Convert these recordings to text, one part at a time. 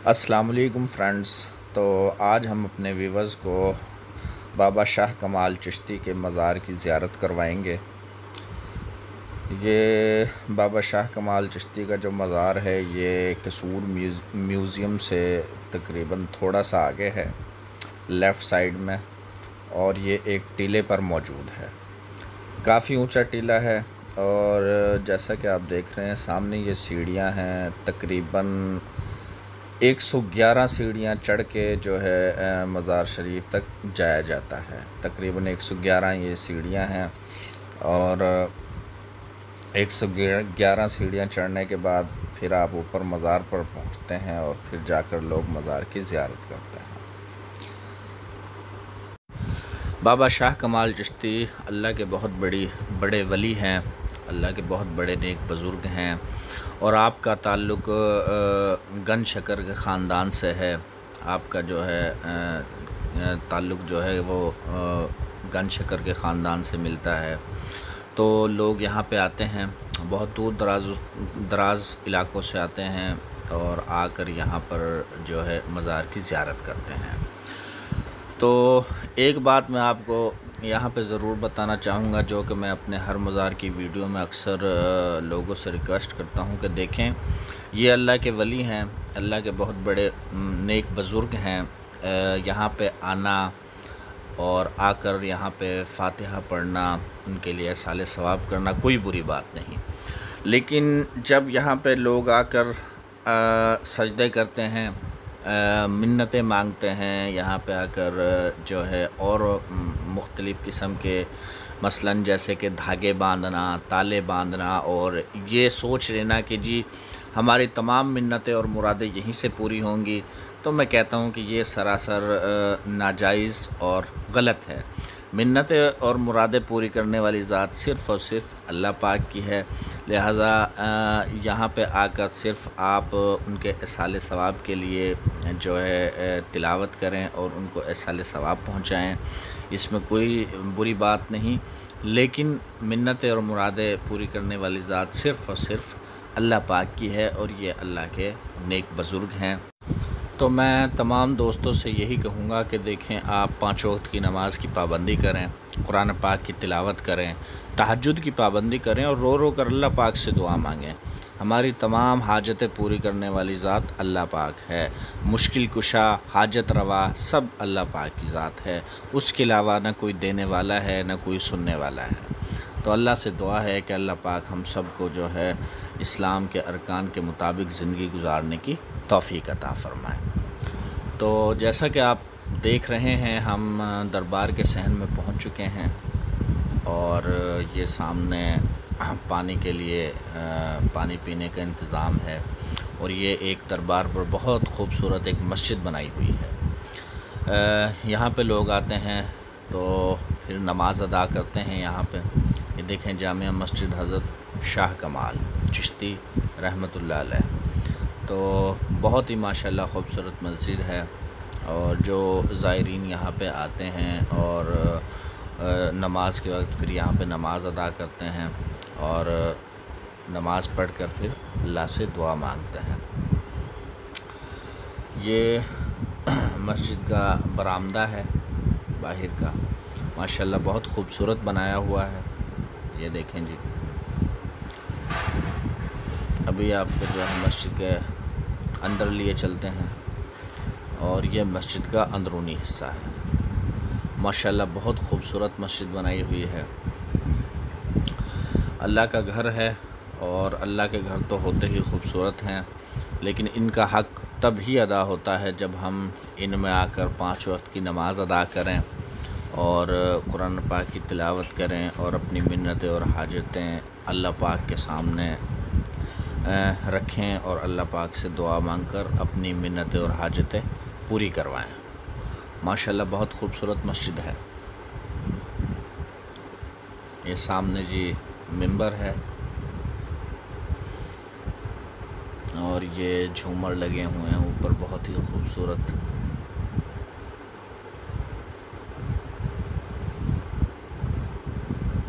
अस्सलाम वालेकुम फ्रेंड्स। तो आज हम अपने व्यूवर्स को बाबा शाह कमाल चिश्ती के मज़ार की ज़ियारत करवाएंगे। ये बाबा शाह कमाल चिश्ती का जो मज़ार है ये कसूर म्यूज़ियम से तकरीबन थोड़ा सा आगे है, लेफ़्ट साइड में, और ये एक टीले पर मौजूद है। काफ़ी ऊंचा टीला है और जैसा कि आप देख रहे हैं सामने ये सीढ़ियां हैं। तकरीबन 111 सीढ़ियाँ चढ़ के जो है मज़ार शरीफ तक जाया जाता है। तकरीबन 111 ये सीढ़ियाँ हैं और 111 सीढ़ियाँ चढ़ने के बाद फिर आप ऊपर मज़ार पर पहुँचते हैं और फिर जाकर लोग मज़ार की ज़ियारत करते हैं। बाबा शाह कमाल चिश्ती अल्लाह के बहुत बड़े वली हैं, अल्लाह के बहुत बड़े नेक बुज़ुर्ग हैं और आपका ताल्लुक़ गन शकर के ख़ानदान से है। आपका जो है ताल्लुक़ जो है वो गन शकर के ख़ानदान से मिलता है। तो लोग यहाँ पे आते हैं, बहुत दूर दराज़ इलाक़ों से आते हैं और आकर यहाँ पर जो है मज़ार की ज़ियारत करते हैं। तो एक बात मैं आपको यहाँ पे ज़रूर बताना चाहूँगा, जो कि मैं अपने हर मज़ार की वीडियो में अक्सर लोगों से रिक्वेस्ट करता हूँ कि देखें, ये अल्लाह के वली हैं, अल्लाह के बहुत बड़े नेक बुज़ुर्ग हैं। यहाँ पे आना और आकर यहाँ पे फ़ातिहा पढ़ना, उनके लिए साले सवाब करना कोई बुरी बात नहीं। लेकिन जब यहाँ पे लोग आकर सजदे करते हैं, मिन्नतें मांगते हैं, यहाँ पे आकर जो है और मुख्तलिफ़ किस्म के मसलन जैसे कि धागे बांधना, ताले बांधना और ये सोच लेना कि जी हमारी तमाम मिन्नतें और मुरादें यहीं से पूरी होंगी, तो मैं कहता हूँ कि ये सरासर नाजायज़ और गलत है। मिन्नतें और मुरादें पूरी करने वाली ज़ात सिर्फ़ और सिर्फ अल्लाह पाक की है। लिहाजा यहाँ पे आकर सिर्फ़ आप उनके इसाले सवाब के लिए जो है तिलावत करें और उनको इसाले सवाब पहुँचाएँ, इसमें कोई बुरी बात नहीं। लेकिन मिन्नतें और मुरादें पूरी करने वाली ज़ात सिर्फ़ और सिर्फ अल्लाह पाक की है और ये अल्लाह के नेक बुज़ुर्ग हैं। तो मैं तमाम दोस्तों से यही कहूँगा कि देखें, आप 5 वक्त की नमाज़ की पाबंदी करें, कुरान पाक की तिलावत करें, तहज्जुद की पाबंदी करें और रो रो कर अल्लाह पाक से दुआ मांगें। हमारी तमाम हाजतें पूरी करने वाली ज़ात अल्लाह पाक है। मुश्किल कुशा, हाजत रवा सब अल्लाह पाक की ज़ात है। उसके अलावा न कोई देने वाला है, न कोई सुनने वाला है। तो अल्लाह से दुआ है कि अल्लाह पाक हम सब को जो है इस्लाम के अरकान के मुताबिक ज़िंदगी गुजारने की तौफ़ीक़ अता फ़रमाए। तो जैसा कि आप देख रहे हैं, हम दरबार के सहन में पहुंच चुके हैं और ये सामने पानी के लिए पानी पीने का इंतज़ाम है और ये एक दरबार पर बहुत खूबसूरत एक मस्जिद बनाई हुई है। यहाँ पे लोग आते हैं तो फिर नमाज़ अदा करते हैं यहाँ पे। ये देखें, जामिया मस्जिद हज़रत शाह कमाल चिश्ती रहमतुल्लाह अलैह। तो बहुत ही माशाल्लाह ख़ूबसूरत मस्जिद है और जो ज़ायरीन यहाँ पे आते हैं और नमाज के वक्त फिर यहाँ पे नमाज़ अदा करते हैं और नमाज़ पढ़कर फिर अल्लाह से दुआ मांगते हैं। ये मस्जिद का बरामदा है बाहर का, माशाल्लाह बहुत ख़ूबसूरत बनाया हुआ है। ये देखें जी, अभी आपको जो है मस्जिद के अंदर लिए चलते हैं और ये मस्जिद का अंदरूनी हिस्सा है। माशाल्लाह बहुत खूबसूरत मस्जिद बनाई हुई है। अल्लाह का घर है और अल्लाह के घर तो होते ही खूबसूरत हैं, लेकिन इनका हक़ तब ही अदा होता है जब हम इनमें आकर 5 वक्त की नमाज़ अदा करें और कुरान पाक की तिलावत करें और अपनी मिन्नतें और हाजतें अल्लाह पाक के सामने रखें और अल्लाह पाक से दुआ मांगकर अपनी मिन्नतें और हाजतें पूरी करवाएं। माशाल्लाह बहुत खूबसूरत मस्जिद है। ये सामने जी मिंबर है और ये झूमर लगे हुए हैं ऊपर, बहुत ही खूबसूरत।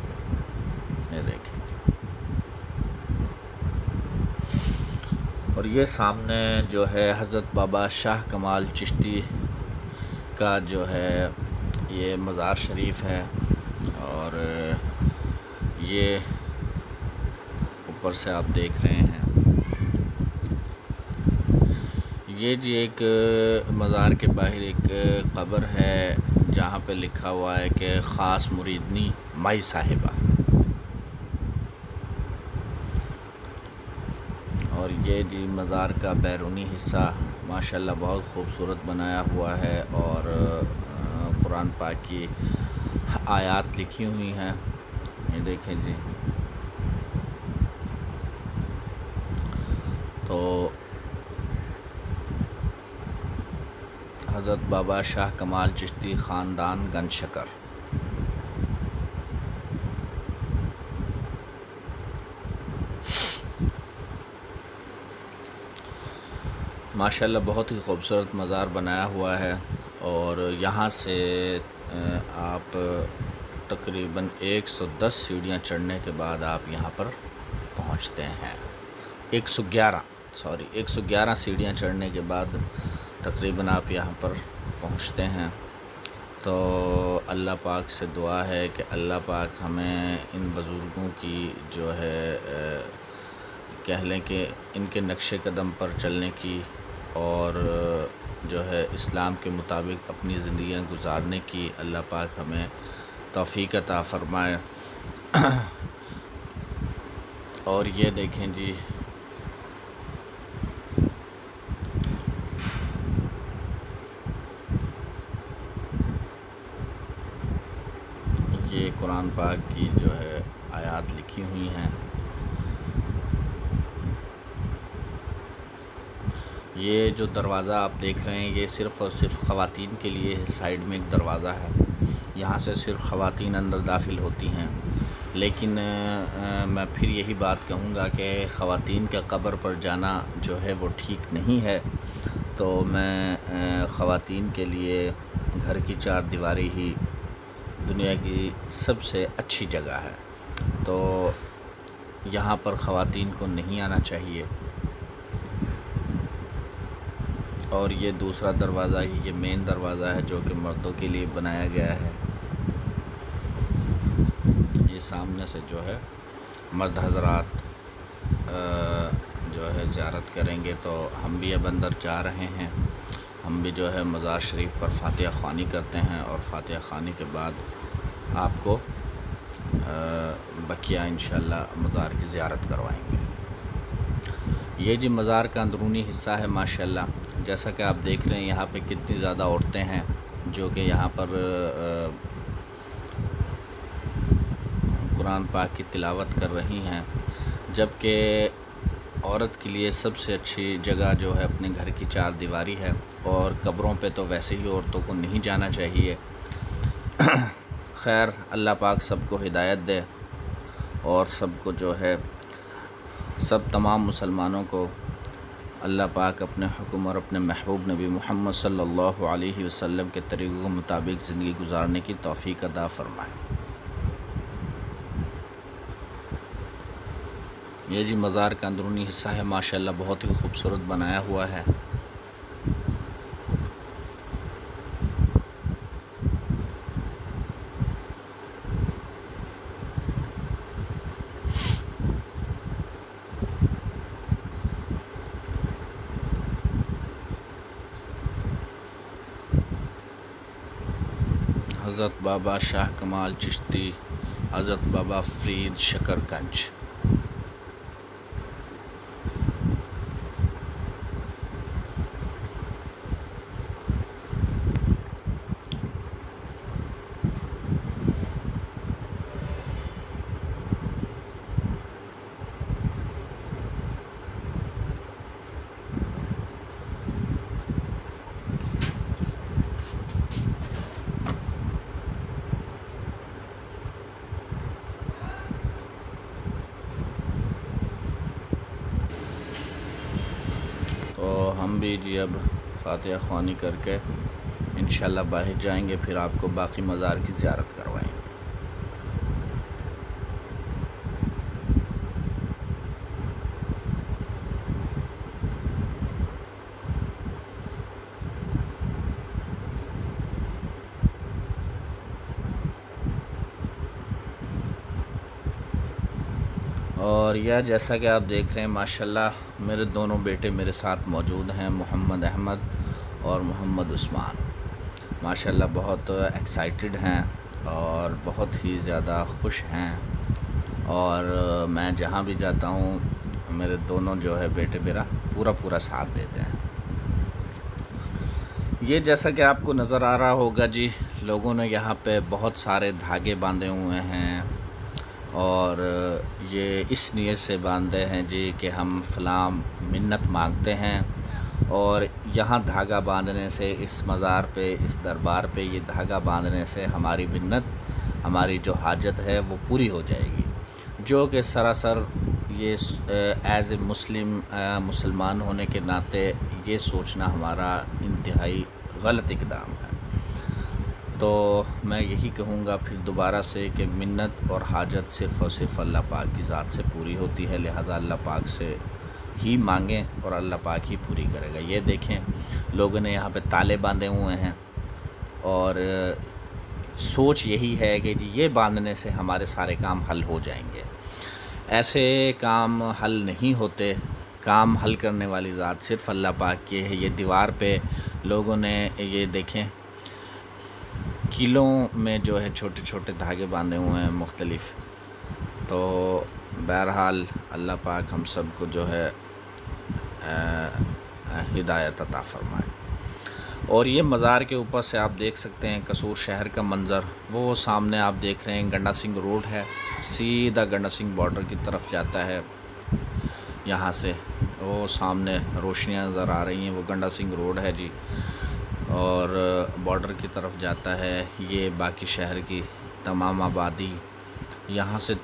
ये देखें, और ये सामने जो है हज़रत बाबा शाह कमाल चिश्ती का जो है ये मज़ार शरीफ है। और ये ऊपर से आप देख रहे हैं, ये जी एक मज़ार के बाहर एक कब्र है जहाँ पे लिखा हुआ है कि ख़ास मुरीदनी माई साहिबा। और ये जी मज़ार का बैरूनी हिस्सा माशाल्लाह बहुत ख़ूबसूरत बनाया हुआ है और कुरान पाक की आयत लिखी हुई हैं। ये देखें जी, तो हज़रत बाबा शाह कमाल चिश्ती ख़ानदान गंजशकर। माशाल्लाह बहुत ही ख़ूबसूरत मज़ार बनाया हुआ है। और यहाँ से आप तकरीबन 110 सीढ़ियाँ चढ़ने के बाद आप यहाँ पर पहुँचते हैं। 111 सीढ़ियाँ चढ़ने के बाद तकरीबन आप यहाँ पर पहुँचते हैं। तो अल्लाह पाक से दुआ है कि अल्लाह पाक हमें इन बुज़ुर्गों की जो है कह लें कि इनके नक्शे कदम पर चलने की और जो है इस्लाम के मुताबिक अपनी ज़िंदगियाँ गुजारने की अल्लाह पाक हमें तौफ़ीक़ अता फ़रमाए। और ये देखें जी, ये कुरान पाक की जो है आयत लिखी हुई हैं। ये जो दरवाज़ा आप देख रहे हैं ये सिर्फ़ और सिर्फ ख़वातीन के लिए है। साइड में एक दरवाज़ा है, यहाँ से सिर्फ ख़वातीन अंदर दाखिल होती हैं। लेकिन मैं फिर यही बात कहूँगा कि ख़वातीन के कब्र पर जाना जो है वो ठीक नहीं है। तो मैं ख़वातीन के लिए घर की चार दीवारी ही दुनिया की सबसे अच्छी जगह है। तो यहाँ पर ख़वातीन को नहीं आना चाहिए। और ये दूसरा दरवाज़ा ही ये मेन दरवाज़ा है जो कि मर्दों के लिए बनाया गया है। ये सामने से जो है मर्द हज़रात जो है ज़ियारत करेंगे। तो हम भी अब अंदर जा रहे हैं। हम भी जो है मज़ार शरीफ पर फ़ातिहा ख़्वानी करते हैं और फ़ातिहा ख़्वानी के बाद आपको बकिया इंशाअल्लाह मज़ार की ज़ियारत करवाएंगे। ये जी मज़ार का अंदरूनी हिस्सा है। माशाअल्लाह जैसा कि आप देख रहे हैं यहाँ पे कितनी ज़्यादा औरतें हैं जो कि यहाँ पर कुरान पाक की तिलावत कर रही हैं। जबकि औरत के लिए सबसे अच्छी जगह जो है अपने घर की चार दीवारी है। और कब्रों पे तो वैसे ही औरतों को नहीं जाना चाहिए। खैर अल्लाह पाक सबको हिदायत दे और सबको जो है सब तमाम मुसलमानों को अल्लाह पाक अपने हुक्म और अपने महबूब नबी मोहम्मद सल्लल्लाहु अलैहि वसल्लम के तरीक़ों के मुताबिक ज़िंदगी गुजारने की तौफ़ीक़ अता फ़रमाए। ये जी मज़ार का अंदरूनी हिस्सा है। माशाअल्लाह बहुत ही खूबसूरत बनाया हुआ है। हज़रत बाबा शाह कमाल चिश्ती, हज़रत बाबा फ़रीद शकरगंज। तो हम भी जी अब फ़ातिहा ख़्वानी करके इंशाअल्लाह बाहर जाएंगे, फिर आपको बाकी मज़ार की ज़ियारत करवाएंगे। और यह जैसा कि आप देख रहे हैं माशाल्लाह मेरे दोनों बेटे मेरे साथ मौजूद हैं, मोहम्मद अहमद और मोहम्मद उस्मान। माशाल्लाह बहुत एक्साइटेड हैं और बहुत ही ज़्यादा खुश हैं। और मैं जहाँ भी जाता हूँ मेरे दोनों जो है बेटे मेरा पूरा साथ देते हैं। ये जैसा कि आपको नज़र आ रहा होगा जी, लोगों ने यहाँ पे बहुत सारे धागे बांधे हुए हैं और ये इस नीयत से बांधे हैं जी कि हम फ़लाँ मिन्नत मांगते हैं और यहाँ धागा बांधने से, इस मज़ार पे, इस दरबार पे ये धागा बांधने से हमारी मिन्नत, हमारी जो हाजत है वो पूरी हो जाएगी। जो कि सरासर ये एज़ ए मुसलमान होने के नाते ये सोचना हमारा इंतहाई गलत इक़दाम है। तो मैं यही कहूँगा फिर दोबारा से कि मिन्नत और हाजत सिर्फ़ और सिर्फ अल्लाह पाक की ज़ात से पूरी होती है, लिहाजा अल्लाह पाक से ही मांगें और अल्लाह पाक ही पूरी करेगा। ये देखें लोगों ने यहाँ पे ताले बांधे हुए हैं और सोच यही है कि जी ये बांधने से हमारे सारे काम हल हो जाएंगे। ऐसे काम हल नहीं होते। काम हल करने वाली ज़ात सिर्फ़ अल्लाह पाक की है। ये दीवार पे लोगों ने ये देखें किलों में जो है छोटे छोटे धागे बांधे हुए हैं मुख्तलिफ़। तो बहरहाल अल्लाह पाक हम सब को जो है हिदायत अता फ़रमाए। और ये मज़ार के ऊपर से आप देख सकते हैं कसूर शहर का मंज़र। वो सामने आप देख रहे हैं गंडा सिंह रोड है, सीधा गंडा सिंह बॉर्डर की तरफ जाता है। यहाँ से वो सामने रोशनियाँ नज़र आ रही हैं, वो गंडा सिंह रोड है जी और बॉर्डर की तरफ जाता है। ये बाकी शहर की तमाम आबादी यहाँ से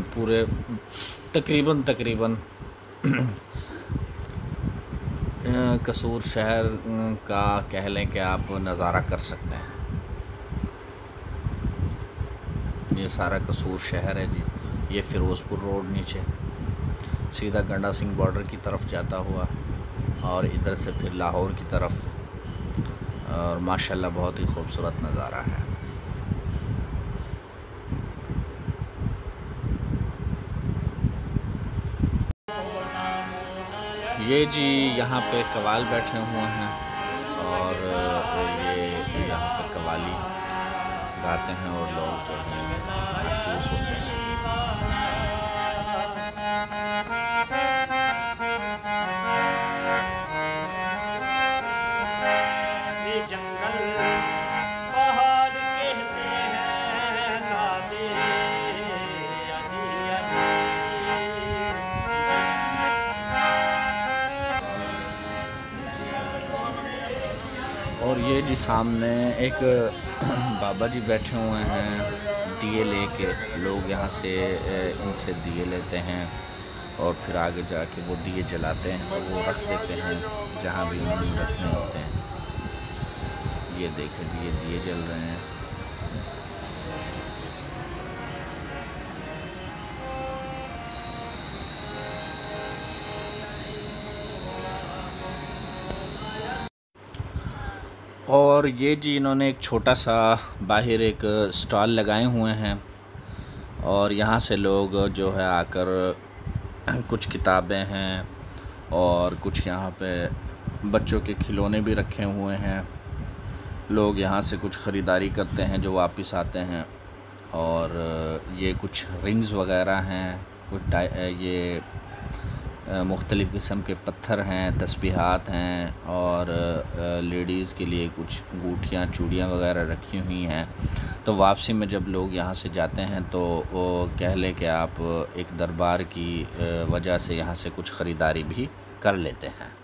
तकरीबन कसूर शहर का कह लें कि आप नज़ारा कर सकते हैं। ये सारा कसूर शहर है जी। ये फ़िरोज़पुर रोड नीचे सीधा गंडा सिंह बॉर्डर की तरफ जाता हुआ और इधर से फिर लाहौर की तरफ। और माशाल्लाह बहुत ही खूबसूरत नज़ारा है। ये जी यहाँ पे कवाल बैठे हुए हैं और ये यहाँ पे कवाली गाते हैं और लोग जो हैं महसूस होते हैं। और ये जी सामने एक बाबा जी बैठे हुए हैं दिए लेके। लोग यहाँ से इनसे दिए लेते हैं और फिर आगे जाके वो दिए जलाते हैं और वो रख देते हैं जहाँ भी उन्होंने रखने होते हैं। ये देखें जी, ये दिए जल रहे हैं। और ये जी इन्होंने एक छोटा सा बाहर एक स्टॉल लगाए हुए हैं और यहाँ से लोग जो है आकर कुछ किताबें हैं और कुछ यहाँ पे बच्चों के खिलौने भी रखे हुए हैं। लोग यहाँ से कुछ ख़रीदारी करते हैं जो वापस आते हैं। और ये कुछ रिंग्स वग़ैरह हैं, कुछ ये मुख्तलिफ़ किस्म के पत्थर हैं, तस्बीहात हैं और लेडीज़ के लिए कुछ अंगूठियाँ, चूड़ियाँ वग़ैरह रखी हुई हैं। तो वापसी में जब लोग यहाँ से जाते हैं तो वो कह लें कि आप एक दरबार की वजह से यहाँ से कुछ ख़रीदारी भी कर लेते हैं।